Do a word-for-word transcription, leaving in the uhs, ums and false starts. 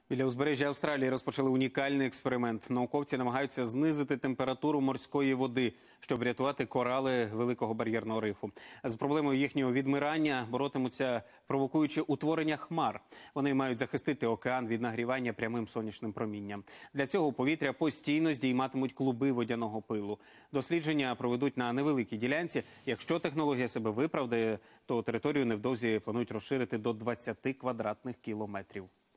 Біля узбережжя Австралії розпочали унікальний експеримент. Науковці намагаються знизити температуру морської води, щоб врятувати корали Великого бар'єрного рифу. З проблемою їхнього відмирання боротимуться, провокуючи утворення хмар. Вони мають захистити океан від нагрівання прямим сонячним промінням. Для цього у повітря постійно здійматимуть клуби водяного пилу. Дослідження проведуть на невеликій ділянці. Якщо технологія себе виправдає, то територію невдовзі планують розширити до двадцяти квадратних кілометрів.